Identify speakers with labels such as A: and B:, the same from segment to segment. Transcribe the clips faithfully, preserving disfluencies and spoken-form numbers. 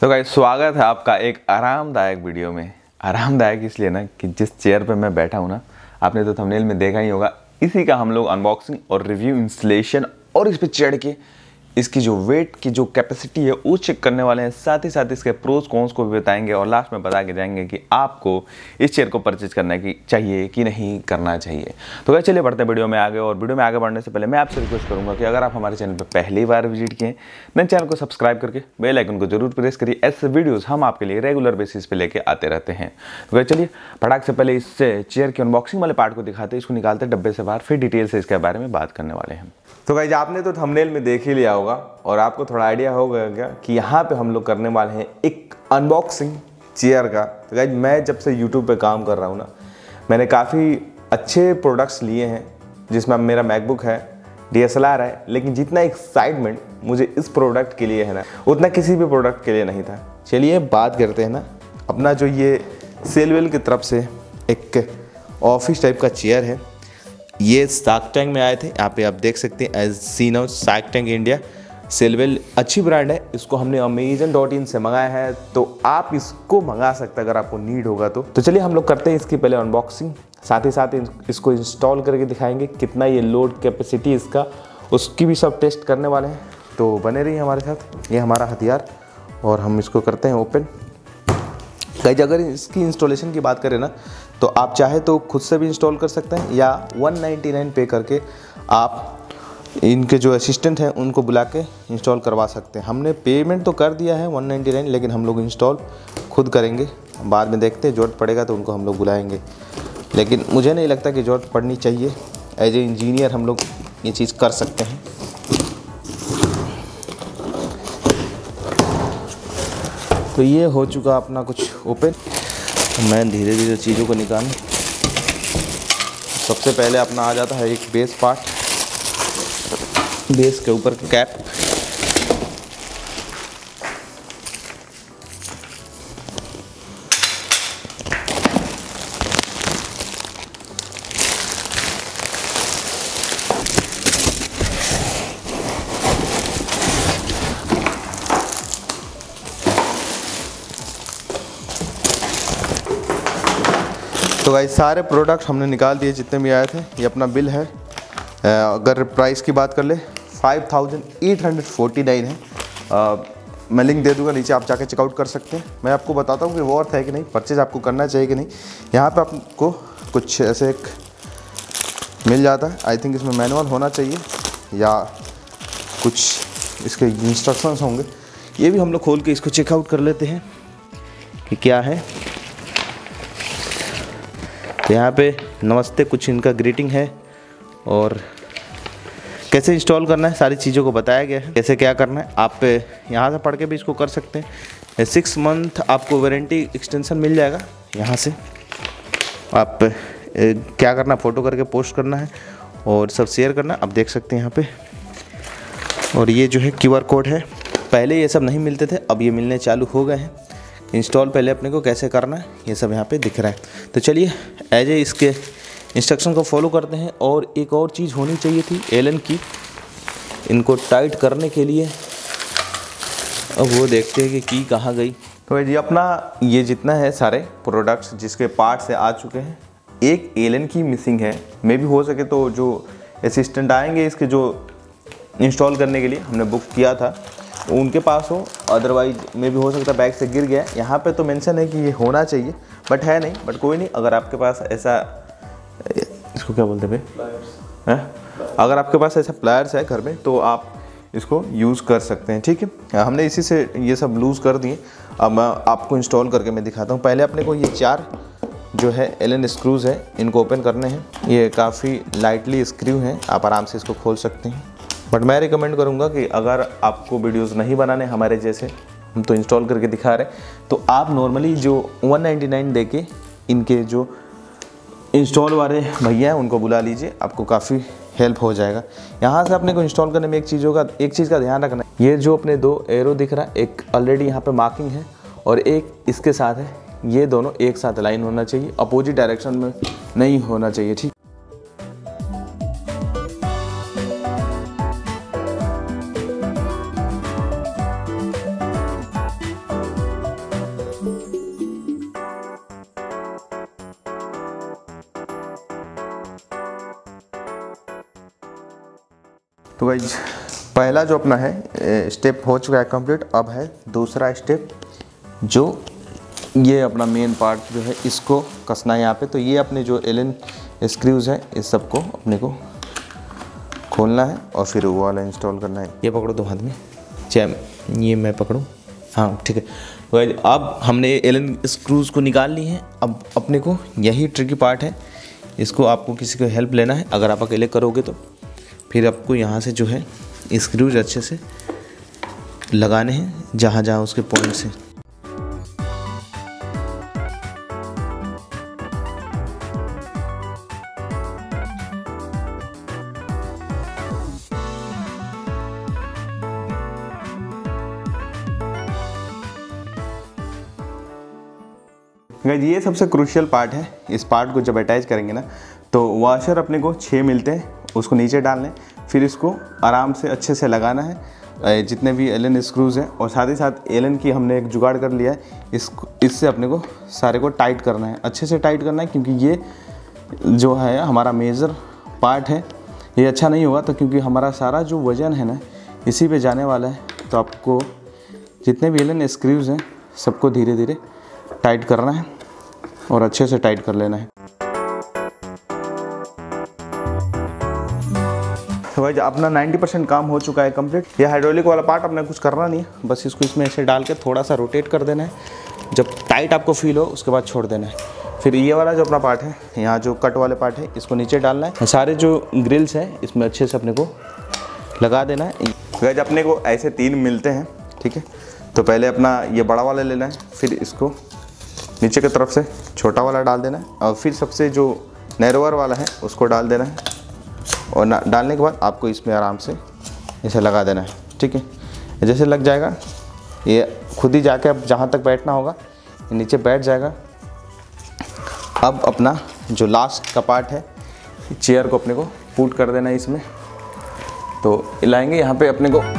A: तो गाइस स्वागत है आपका एक आरामदायक वीडियो में। आरामदायक इसलिए ना कि जिस चेयर पे मैं बैठा हूँ ना, आपने तो थंबनेल में देखा ही होगा, इसी का हम लोग अनबॉक्सिंग और रिव्यू इंस्टॉलेशन और इस पे चढ़ के इसकी जो वेट की जो कैपेसिटी है वो चेक करने वाले हैं। साथ ही साथ इसके प्रोज कॉन्स को भी बताएंगे और लास्ट में बता के जाएंगे कि आपको इस चेयर को परचेज करना की चाहिए कि नहीं करना चाहिए। तो गाइस चलिए बढ़ते हैं वीडियो में आगे। और वीडियो में आगे बढ़ने से पहले मैं आपसे रिक्वेस्ट करूंगा कि अगर आप हमारे चैनल पर पहली बार विजिट किए देन चैनल को सब्सक्राइब करके बेल आइकन को जरूर प्रेस करिए। ऐसे वीडियोज़ हम आपके लिए रेगुलर बेसिस पे लेके आते रहते हैं। तो गाइस चलिए फटाक से पहले इस चेयर के अनबॉक्सिंग वाले पार्ट को दिखाते हैं, इसको निकालते हैं डब्बे से बाहर, फिर डिटेल से इसके बारे में बात करने वाले हैं। तो गाइस आपने तो थंबनेल में देख ही लिया होगा और आपको थोड़ा आइडिया हो गया कि यहाँ पे हम लोग करने वाले हैं एक अनबॉक्सिंग चेयर का। तो गाइस मैं जब से यूट्यूब पे काम कर रहा हूँ ना, मैंने काफ़ी अच्छे प्रोडक्ट्स लिए हैं, जिसमें मेरा मैकबुक है, डी एस एल आर है, लेकिन जितना एक्साइटमेंट मुझे इस प्रोडक्ट के लिए है ना, उतना किसी भी प्रोडक्ट के लिए नहीं था। चलिए बात करते हैं ना अपना जो ये सेलवेल की तरफ से एक ऑफिस टाइप का चेयर है। ये शार्क टैंक में आए थे, यहाँ पे आप देख सकते हैं as seen of shark tank India. Sellwell अच्छी ब्रांड है, इसको हमने अमेजन डॉट इन से मंगाया है, तो आप इसको मंगा सकते हैं अगर आपको नीड होगा तो। तो चलिए हम लोग करते हैं इसकी पहले अनबॉक्सिंग, साथ ही साथ इसको इंस्टॉल करके दिखाएंगे कितना ये लोड कैपेसिटी इसका, उसकी भी सब टेस्ट करने वाले हैं। तो बने रहिए हमारे साथ। ये हमारा हथियार और हम इसको करते हैं ओपन। गाइस अगर इसकी इंस्टॉलेशन की बात करें ना, तो आप चाहे तो खुद से भी इंस्टॉल कर सकते हैं या वन नाइन्टी नाइन पे करके आप इनके जो असिस्टेंट हैं उनको बुला के इंस्टॉल करवा सकते हैं। हमने पेमेंट तो कर दिया है वन नाइन्टी नाइन, लेकिन हम लोग इंस्टॉल खुद करेंगे। बाद में देखते हैं, ज़रूरत पड़ेगा तो उनको हम लोग बुलाएंगे, लेकिन मुझे नहीं लगता कि ज़रूरत पड़नी चाहिए। एज ए इंजीनियर हम लोग ये चीज़ कर सकते हैं। तो ये हो चुका अपना कुछ ओपन। मैं धीरे धीरे चीज़ों को निकालूं। सबसे पहले अपना आ जाता है एक बेस पार्ट, बेस के ऊपर कैप। तो गाइस सारे प्रोडक्ट हमने निकाल दिए जितने भी आए थे। ये अपना बिल है। अगर प्राइस की बात कर ले five thousand eight hundred forty nine है। आ, मैं लिंक दे दूंगा नीचे, आप जाके चेकआउट कर सकते हैं। मैं आपको बताता हूँ कि वर्थ है कि नहीं, परचेज आपको करना चाहिए कि नहीं। यहाँ पे आपको कुछ ऐसे एक मिल जाता है, आई थिंक इसमें मैनुअल होना चाहिए या कुछ इसके इंस्ट्रक्शंस होंगे। ये भी हम लोग खोल के इसको चेकआउट कर लेते हैं कि क्या है। यहाँ पे नमस्ते कुछ इनका ग्रीटिंग है और कैसे इंस्टॉल करना है सारी चीज़ों को बताया गया है, कैसे क्या करना है। आप यहाँ से पढ़ के भी इसको कर सकते हैं। सिक्स मंथ आपको वारंटी एक्सटेंशन मिल जाएगा। यहाँ से आप क्या करना, फ़ोटो करके पोस्ट करना है और सब शेयर करना। आप देख सकते हैं यहाँ पे। और ये जो है क्यू आर कोड है। पहले ये सब नहीं मिलते थे, अब ये मिलने चालू हो गए हैं। इंस्टॉल पहले अपने को कैसे करना है ये सब यहाँ पे दिख रहा है। तो चलिए एज ए इसके इंस्ट्रक्शन को फॉलो करते हैं। और एक और चीज़ होनी चाहिए थी एलन की, इनको टाइट करने के लिए। अब वो देखते हैं कि की कहाँ गई। तो जी अपना ये जितना है सारे प्रोडक्ट्स जिसके पार्ट से आ चुके हैं, एक एलन की मिसिंग है। मे भी हो सके तो जो असिस्टेंट आएंगे इसके जो इंस्टॉल करने के लिए हमने बुक किया था उनके पास हो, अदरवाइज में भी हो सकता है बैग से गिर गया। यहाँ पे तो मेंशन है कि ये होना चाहिए बट है नहीं। बट कोई नहीं, अगर आपके पास ऐसा, इसको क्या बोलते हैं भाई, अगर आपके पास ऐसा प्लायर्स है घर में तो आप इसको यूज़ कर सकते हैं। ठीक है, हमने इसी से ये सब लूज़ कर दिए। अब मैं आपको इंस्टॉल करके मैं दिखाता हूँ। पहले अपने को ये चार जो है एलन स्क्रूज़ है, इनको ओपन करने हैं। ये काफ़ी लाइटली स्क्रू हैं, आप आराम से इसको खोल सकते हैं। बट मैं रिकमेंड करूंगा कि अगर आपको वीडियोस नहीं बनाने हमारे जैसे, हम तो इंस्टॉल करके दिखा रहे, तो आप नॉर्मली जो वन नाइन्टी नाइन दे के इनके जो इंस्टॉल वाले भैया हैं उनको बुला लीजिए, आपको काफ़ी हेल्प हो जाएगा। यहाँ से अपने को इंस्टॉल करने में एक चीज़ों का एक चीज़ का ध्यान रखना है। ये जो अपने दो एरो दिख रहा है, एक ऑलरेडी यहाँ पे मार्किंग है और एक इसके साथ है, ये दोनों एक साथ लाइन होना चाहिए, अपोजिट डायरेक्शन में नहीं होना चाहिए। ठीक,
B: तो गाइज पहला जो अपना है स्टेप हो चुका है कंप्लीट। अब है दूसरा स्टेप, जो ये अपना मेन पार्ट जो है इसको कसना है यहाँ पे। तो ये अपने जो एलन स्क्रूज है इस सबको अपने को खोलना है और फिर वो वाला इंस्टॉल करना है। ये पकड़ो दो हाथ में, चाहे ये मैं पकड़ूँ, हाँ ठीक है। तो अब हमने एलन स्क्रूज को निकाल ली है। अब अपने को यही ट्रिकी पार्ट है, इसको आपको किसी को हेल्प लेना है। अगर आप अकेले करोगे तो फिर आपको यहाँ से जो है स्क्रूज अच्छे से लगाने हैं जहाँ जहाँ उसके पॉइंट्स हैं।
A: गाइस ये सबसे क्रूशियल पार्ट है। इस पार्ट को जब अटैच करेंगे ना तो वॉशर अपने को छः मिलते हैं, उसको नीचे डालने, फिर इसको आराम से अच्छे से लगाना है जितने भी एलन स्क्रूज हैं। और साथ ही साथ एलन की हमने एक जुगाड़ कर लिया है, इस इससे अपने को सारे को टाइट करना है, अच्छे से टाइट करना है, क्योंकि ये जो है हमारा मेजर पार्ट है। ये अच्छा नहीं होगा तो क्योंकि हमारा सारा जो वज़न है ना इसी पे जाने वाला है। तो आपको जितने भी एलन स्क्रूज हैं सबको धीरे धीरे टाइट करना है और अच्छे से टाइट कर लेना है।
B: तो भाई अपना नब्बे परसेंट काम हो चुका है कंप्लीट। ये हाइड्रोलिक वाला पार्ट अपने कुछ करना नहीं है, बस इसको इसमें ऐसे डाल के थोड़ा सा रोटेट कर देना है। जब टाइट आपको फील हो उसके बाद छोड़ देना है। फिर ये वाला जो अपना पार्ट है, यहाँ जो कट वाले पार्ट है, इसको नीचे डालना है। सारे जो ग्रिल्स हैं इसमें अच्छे से अपने को लगा देना है।
A: गाइस अपने को ऐसे तीन मिलते हैं, ठीक है। तो पहले अपना ये बड़ा वाला लेना है, फिर इसको नीचे की तरफ से छोटा वाला डाल देना है, और फिर सबसे जो नैरोवर वाला है उसको डाल देना है। और ना डालने के बाद आपको इसमें आराम से इसे लगा देना है, ठीक है। जैसे लग जाएगा ये खुद ही जाके अब जहाँ तक बैठना होगा ये नीचे बैठ जाएगा। अब अपना जो लास्ट का पार्ट है, चेयर को अपने को पुट कर देना है इसमें। तो लाएंगे यहाँ पे अपने को,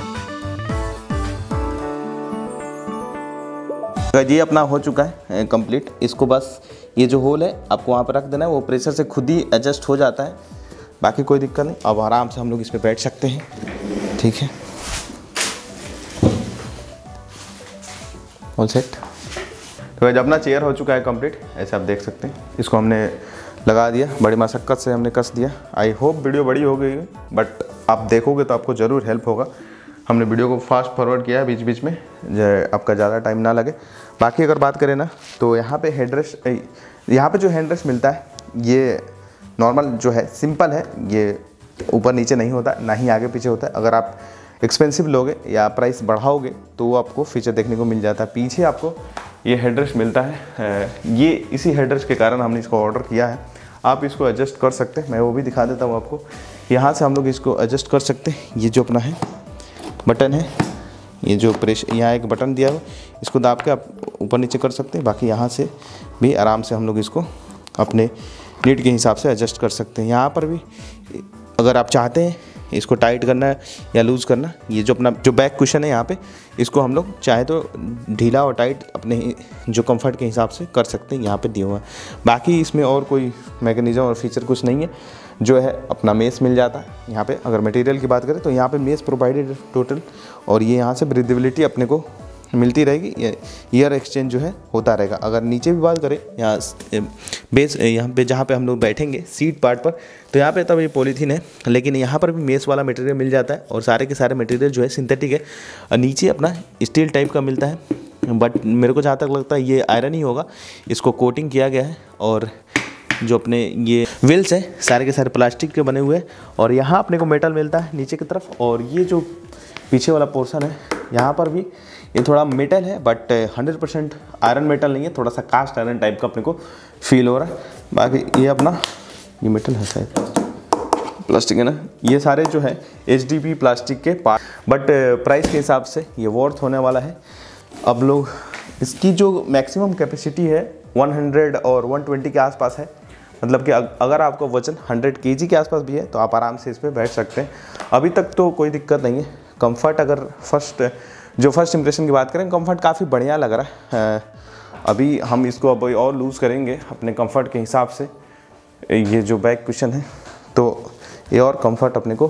B: ये अपना हो चुका है कंप्लीट। इसको बस ये जो होल है आपको वहाँ पर रख देना है, वो प्रेशर से खुद ही एडजस्ट हो जाता है, बाकी कोई दिक्कत नहीं। अब आराम से हम लोग इस पर बैठ सकते हैं, ठीक है। All set.
A: तो जब अपना चेयर हो चुका है कंप्लीट, ऐसे आप देख सकते हैं। इसको हमने लगा दिया, बड़ी मशक्क़त से हमने कस दिया। आई होप वीडियो बड़ी हो गई है, बट आप देखोगे तो आपको ज़रूर हेल्प होगा। हमने वीडियो को फास्ट फॉरवर्ड किया है बीच बीच में, आपका ज़्यादा टाइम ना लगे। बाकी अगर बात करें ना तो यहाँ पे हेडरेस्ट, यहाँ पे जो हेडरेस्ट मिलता है ये नॉर्मल जो है, सिंपल है। ये ऊपर नीचे नहीं होता, ना ही आगे पीछे होता है। अगर आप एक्सपेंसिव लोगे या प्राइस बढ़ाओगे तो वो आपको फीचर देखने को मिल जाता है। पीछे आपको ये हेडरेस्ट मिलता है। ये इसी हेडरेस्ट के कारण हमने इसको ऑर्डर किया है। आप इसको एडजस्ट कर सकते हैं, मैं वो भी दिखा देता हूँ आपको। यहाँ से हम लोग इसको एडजस्ट कर सकते हैं। ये जो अपना है बटन है, ये जो प्रेशर, यहाँ एक बटन दिया हो, इसको दाब के आप ऊपर नीचे कर सकते हैं। बाकी यहाँ से भी आराम से हम लोग इसको अपने नीड के हिसाब से एडजस्ट कर सकते हैं। यहाँ पर भी अगर आप चाहते हैं इसको टाइट करना है या लूज़ करना, ये जो अपना जो बैक कुशन है यहाँ पे, इसको हम लोग चाहे तो ढीला और टाइट अपने जो कंफर्ट के हिसाब से कर सकते हैं, यहाँ पे दिया हुआ है। बाकी इसमें और कोई मैकेनिज्म और फीचर कुछ नहीं है। जो है अपना मेस मिल जाता है यहाँ पे। अगर मटेरियल की बात करें तो यहाँ पे मेस प्रोवाइडेड टोटल, और ये यहाँ से ब्रीदेबिलिटी अपने को मिलती रहेगी। ईयर एक्सचेंज जो है होता रहेगा। अगर नीचे भी बात करें यहाँ बेस, यहाँ पे जहाँ पे हम लोग बैठेंगे सीट पार्ट पर, तो यहाँ पे तब ये पॉलीथीन है, लेकिन यहाँ पर भी मेस वाला मटेरियल मिल जाता है। और सारे के सारे मटेरियल जो है सिंथेटिक है। और नीचे अपना स्टील टाइप का मिलता है, बट मेरे को जहाँ तक लगता है ये आयरन ही होगा। इसको कोटिंग किया गया है। और जो अपने ये व्हील्स हैं सारे के सारे प्लास्टिक के बने हुए हैं। और यहाँ अपने को मेटल मिलता है नीचे की तरफ। और ये जो पीछे वाला पोर्शन है यहाँ पर भी ये थोड़ा मेटल है, but hundred percent iron metal नहीं है, थोड़ा सा कास्ट आयरन टाइप का अपने को फील हो रहा है। बाकी ये अपना ये मेटल है, शायद प्लास्टिक है ना। ये सारे जो है एच डी पी प्लास्टिक के पार्ट, बट प्राइस के हिसाब से ये वर्थ होने वाला है। अब लोग इसकी जो मैक्सिमम कैपेसिटी है सौ और एक सौ बीस के आसपास है। मतलब कि अगर आपको वजन सौ केजी के आसपास भी है तो आप आराम से इस पर बैठ सकते हैं। अभी तक तो कोई दिक्कत नहीं है। कंफर्ट अगर फर्स्ट जो फर्स्ट इंप्रेशन की बात करें, कंफर्ट काफ़ी बढ़िया लग रहा है। अभी हम इसको अब और लूज़ करेंगे अपने कंफर्ट के हिसाब से। ये जो बैक कुशन है तो ये और कंफर्ट अपने को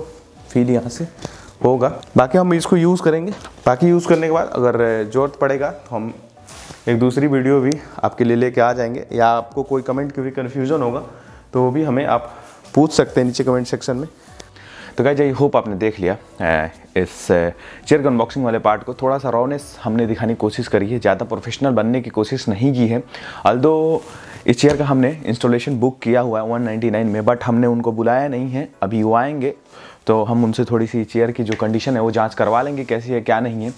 B: फील यहाँ से होगा। बाकी हम इसको यूज़ करेंगे, बाकी यूज़ करने के बाद अगर ज़रूरत पड़ेगा तो हम एक दूसरी वीडियो भी आपके लिए लेके आ जाएंगे, या आपको कोई कमेंट की भी कन्फ्यूज़न होगा तो वो भी हमें आप पूछ सकते हैं नीचे कमेंट सेक्शन में।
A: तो गाइस आई होप आपने देख लिया इस चेयर के अनबॉक्सिंग वाले पार्ट को। थोड़ा सा रॉनेस हमने दिखाने की कोशिश करी है, ज़्यादा प्रोफेशनल बनने की कोशिश नहीं की है। अल्दो इस चेयर का हमने इंस्टॉलेशन बुक किया हुआ है वन नाइन्टी नाइन में, बट हमने उनको बुलाया नहीं है। अभी वो आएंगे तो हम उनसे थोड़ी सी चेयर की जो कंडीशन है वो जाँच करवा लेंगे, कैसी है क्या नहीं है।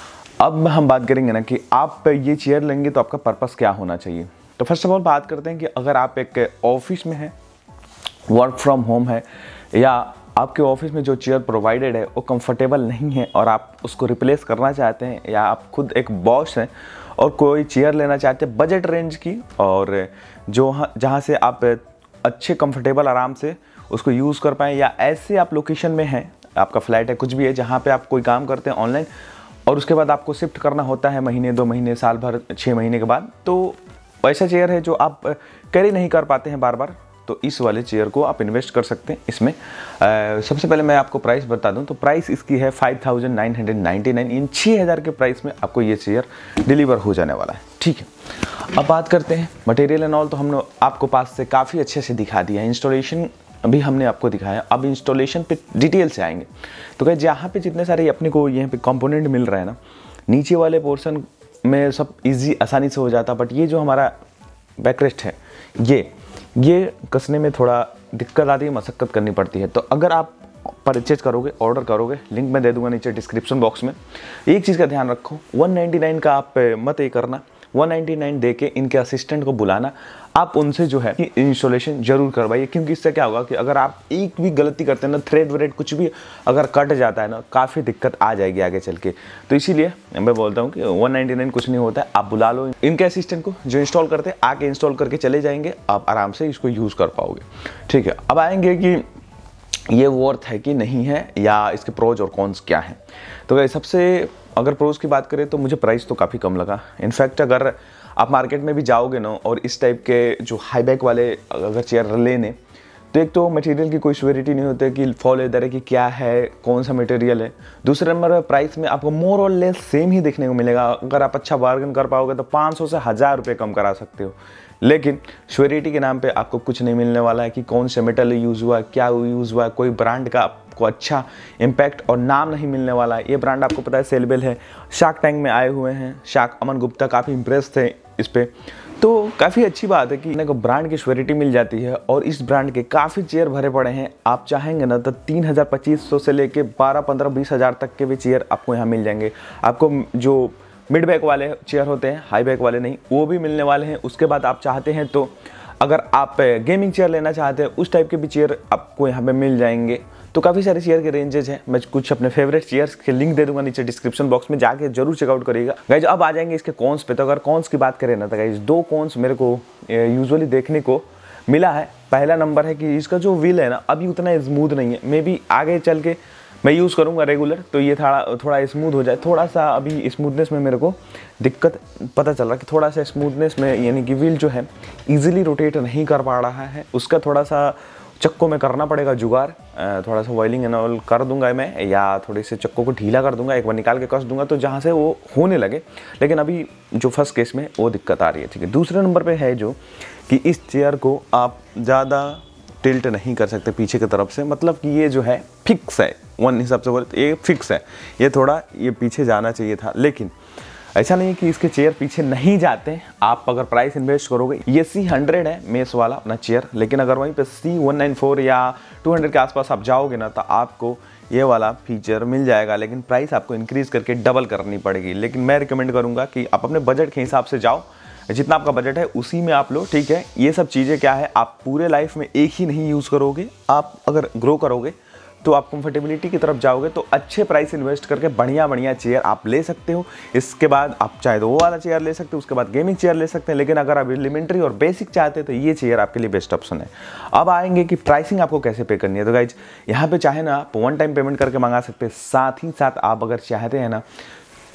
A: अब हम बात करेंगे ना कि आप ये चेयर लेंगे तो आपका पर्पस क्या होना चाहिए। तो फर्स्ट ऑफ ऑल बात करते हैं कि अगर आप एक ऑफिस में हैं, वर्क फ्रॉम होम है, या आपके ऑफिस में जो चेयर प्रोवाइडेड है वो कंफर्टेबल नहीं है और आप उसको रिप्लेस करना चाहते हैं, या आप खुद एक बॉस हैं और कोई चेयर लेना चाहते हैं बजट रेंज की, और जो जहाँ से आप अच्छे कंफर्टेबल आराम से उसको यूज़ कर पाएँ, या ऐसे आप लोकेशन में हैं, आपका फ्लैट है, कुछ भी है, जहाँ पे आप कोई काम करते हैं ऑनलाइन और उसके बाद आपको शिफ्ट करना होता है महीने दो महीने साल भर छः महीने के बाद, तो ऐसा चेयर है जो आप कैरी नहीं कर पाते हैं बार बार, तो इस वाले चेयर को आप इन्वेस्ट कर सकते हैं इसमें। आ, सबसे पहले मैं आपको प्राइस बता दूं तो प्राइस इसकी है five thousand nine hundred ninety nine. इन छः हज़ार के प्राइस में आपको ये चेयर डिलीवर हो जाने वाला है, ठीक है। अब बात करते हैं मटेरियल एंड ऑल, तो हमने आपको पास से काफ़ी अच्छे से दिखा दिया है, इंस्टॉलेशन भी हमने आपको दिखाया। अब इंस्टॉलेशन पे डिटेल से आएंगे। तो क्या जहाँ पे जितने सारे अपने को यहाँ पे कंपोनेंट मिल रहा है ना, नीचे वाले पोर्शन में सब इजी आसानी से हो जाता, बट ये जो हमारा बैकरेस्ट है ये ये कसने में थोड़ा दिक्कत आती है, मशक्क़त करनी पड़ती है। तो अगर आप परचेज करोगे, ऑर्डर करोगे, लिंक मैं दे दूंगा नीचे डिस्क्रिप्शन बॉक्स में। एक चीज़ का ध्यान रखो, वन नाइन्टी नाइन का आप मत ये करना, वन नाइन्टी नाइन दे के इनके असिस्टेंट को बुलाना, आप उनसे जो है इंस्टॉलेशन जरूर करवाइए, क्योंकि इससे क्या होगा कि अगर आप एक भी गलती करते हैं ना, थ्रेड व्रेड कुछ भी अगर कट जाता है ना, काफ़ी दिक्कत आ जाएगी आगे चल के। तो इसीलिए मैं बोलता हूँ कि वन नाइन्टी नाइन कुछ नहीं होता है, आप बुला लो इनके असिस्टेंट को, जो इंस्टॉल करते हैं आके इंस्टॉल करके चले जाएंगे, आप आराम से इसको यूज़ कर पाओगे, ठीक है। अब आएंगे कि ये वर्थ है कि नहीं है, या इसके प्रोज और कॉन्स क्या हैं। तो सबसे अगर प्रोज की बात करें तो मुझे प्राइस तो काफ़ी कम लगा। इनफैक्ट अगर आप मार्केट में भी जाओगे ना और इस टाइप के जो हाई बैक वाले अगर चेयर लेने, तो एक तो मटेरियल की कोई श्योरिटी नहीं होती कि फॉल लेदर है कि क्या है, कौन सा मटेरियल है। दूसरे नंबर प्राइस में आपको मोर और लेस सेम ही देखने को मिलेगा। अगर आप अच्छा बार्गेन कर पाओगे तो पाँच सौ से हज़ार रुपये कम करा सकते हो, लेकिन श्योरिटी के नाम पे आपको कुछ नहीं मिलने वाला है कि कौन से मेटल यूज़ हुआ है, क्या यूज़ हुआ है, कोई ब्रांड का आपको अच्छा इम्पैक्ट और नाम नहीं मिलने वाला है। ये ब्रांड आपको पता है सेलेबल है, शार्क टैंक में आए हुए हैं, शार्क अमन गुप्ता काफ़ी इंप्रेस थे इस पर। तो काफ़ी अच्छी बात है कि इन्हें को ब्रांड की श्योरिटी मिल जाती है, और इस ब्रांड के काफ़ी चेयर भरे पड़े हैं। आप चाहेंगे ना तो तीन हज़ार पच्चीस सौ से लेके बारह पंद्रह बीस हज़ार तक के भी चेयर आपको यहाँ मिल जाएंगे। आपको जो मिड बैक वाले चेयर होते हैं, हाई बैक वाले नहीं, वो भी मिलने वाले हैं। उसके बाद आप चाहते हैं तो अगर आप गेमिंग चेयर लेना चाहते हैं, उस टाइप के भी चेयर आपको यहाँ पे मिल जाएंगे। तो काफ़ी सारे चेयर के रेंजेस हैं। मैं कुछ अपने फेवरेट चेयर्स के लिंक दे दूंगा नीचे डिस्क्रिप्शन बॉक्स में, जाके जरूर चेकआउट करिएगा गाइज। अब आ जाएंगे इसके कॉन्स पे। तो अगर कॉन्स की बात करें ना तो गाइज दो कॉन्स मेरे को यूजुअली देखने को मिला है। पहला नंबर है कि इसका जो व्हील है ना अभी उतना स्मूथ नहीं है। मे बी आगे चल के मैं यूज़ करूँगा रेगुलर तो ये थोड़ा थोड़ा स्मूथ हो जाए। थोड़ा सा अभी स्मूथनेस में मेरे को दिक्कत पता चल रहा कि थोड़ा सा स्मूथनेस में, यानी कि व्हील जो है इजीली रोटेट नहीं कर पा रहा है। उसका थोड़ा सा चक्कों में करना पड़ेगा जुगाड़, थोड़ा सा ऑयलिंग एंड ऑयल कर दूंगा मैं, या थोड़े से चक्कों को ढीला कर दूंगा, एक बार निकाल के कस दूंगा तो जहाँ से वो होने लगे। लेकिन अभी जो फर्स्ट केस में वो दिक्कत आ रही है, ठीक है। दूसरे नंबर पे है जो कि इस चेयर को आप ज़्यादा टिल्ट नहीं कर सकते पीछे की तरफ से, मतलब कि ये जो है फिक्स है, वन हिसाब से बोले तो ये फिक्स है। ये थोड़ा ये पीछे जाना चाहिए था, लेकिन ऐसा नहीं है कि इसके चेयर पीछे नहीं जाते। आप अगर प्राइस इन्वेस्ट करोगे, ये सी हंड्रेड है मेस वाला अपना चेयर, लेकिन अगर वहीं पे सी वन नाइन फोर या टू हंड्रेड के आसपास आप जाओगे ना तो आपको ये वाला फीचर मिल जाएगा, लेकिन प्राइस आपको इंक्रीज़ करके डबल करनी पड़ेगी। लेकिन मैं रिकमेंड करूँगा कि आप अपने बजट के हिसाब से जाओ, जितना आपका बजट है उसी में आप लो, ठीक है। ये सब चीज़ें क्या है, आप पूरे लाइफ में एक ही नहीं यूज़ करोगे। आप अगर ग्रो करोगे तो आप कंफर्टेबिलिटी की तरफ जाओगे, तो अच्छे प्राइस इन्वेस्ट करके बढ़िया बढ़िया चेयर आप ले सकते हो। इसके बाद आप चाहे तो वो वाला चेयर ले सकते हो, उसके बाद गेमिंग चेयर ले सकते हैं। लेकिन अगर आप एलिमेंट्री और बेसिक चाहते हैं तो ये चेयर आपके लिए बेस्ट ऑप्शन है। अब आएंगे कि प्राइसिंग आपको कैसे पे करनी है। तो गाइज यहाँ पे चाहे ना आप वन टाइम पेमेंट करके मंगा सकते हैं, साथ ही साथ आप अगर चाहते हैं ना तो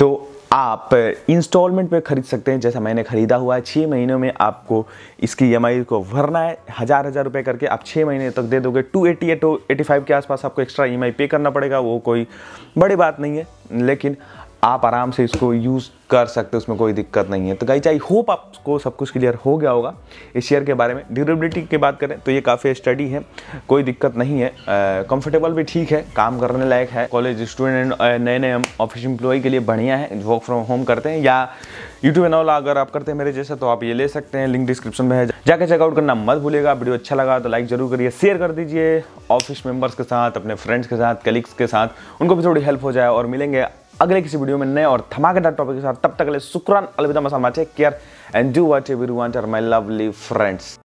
A: आप इंस्टॉलमेंट पे खरीद सकते हैं, जैसा मैंने ख़रीदा हुआ है। छः महीनों में आपको इसकी ई एम आई को भरना है, हज़ार हज़ार रुपये करके आप छः महीने तक दे दोगे। टू एटी या टू एटी फाइव के आसपास आपको एक्स्ट्रा ई एम आई पे करना पड़ेगा, वो कोई बड़ी बात नहीं है, लेकिन आप आराम से इसको यूज़ कर सकते हो, उसमें कोई दिक्कत नहीं है। तो गाइस आई होप आपको सब कुछ क्लियर हो गया होगा इस शेयर के बारे में। ड्यूरेबिलिटी की बात करें तो ये काफ़ी स्टडी है, कोई दिक्कत नहीं है, कंफर्टेबल भी ठीक है, काम करने लायक है। कॉलेज स्टूडेंट, नए नए ऑफिस एम्प्लॉय के लिए बढ़िया है, वर्क फ्रॉम होम करते हैं या यूट्यूब एंड अगर आप करते हैं मेरे जैसा, तो आप ये ले सकते हैं। लिंक डिस्क्रिप्शन में है, जाकर चेकआउट करना मत भूलिएगा। वीडियो अच्छा लगा तो लाइक जरूर करिए, शेयर कर दीजिए ऑफिस मेंबर्स के साथ, अपने फ्रेंड्स के साथ, कलीग्स के साथ, उनको भी थोड़ी हेल्प हो जाए। और मिलेंगे अगले किसी वीडियो में नए और धमाकेदार टॉपिक के साथ। तब तक के लिए शुक्रान, अलविदा, मसाल, take care and do whatever you want my lovely friends.